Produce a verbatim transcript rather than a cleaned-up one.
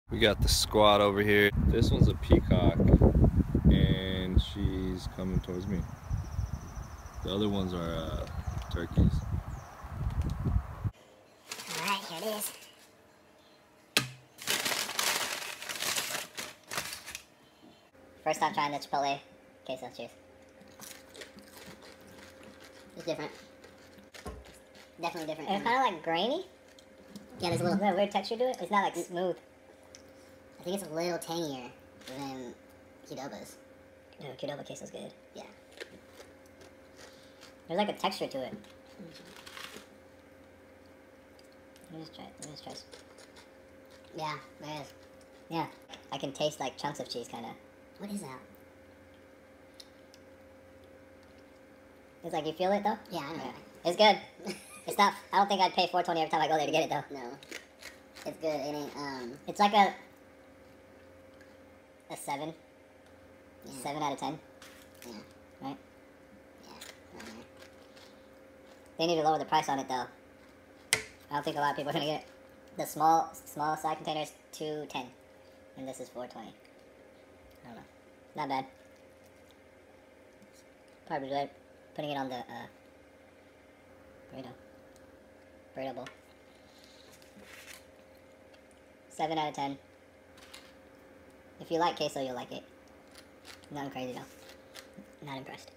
We got the squad over here. This one's a peacock, and she's coming towards me. The other ones are uh, turkeys. Alright, here it is. First time trying the Chipotle queso cheese. It's different. Definitely different. It's kind of like grainy. Yeah, there's a little... Is that a weird texture to it? It's not like smooth. I think it's a little tangier than Qdoba's. No, Qdoba queso's good. Yeah. There's like a texture to it. Let me just try it. Let me just try it. Yeah, there is. Yeah. I can taste like chunks of cheese, kind of. What is that? It's like, you feel it though? Yeah, I know. Yeah. It's good. It's not, I don't think I'd pay four twenty every time I go there to get it though. No. It's good. It ain't, um... It's like a... A seven. Yeah. Seven out of ten. Yeah. Right? Yeah. Right. They need to lower the price on it though. I don't think a lot of people are gonna get it. The small, small side container is two ten. And this is four twenty. I don't know. Not bad. Probably good. Putting it on the, uh... burrito. Burrito bowl. seven out of ten. If you like queso, you'll like it. Nothing crazy though. Not impressed.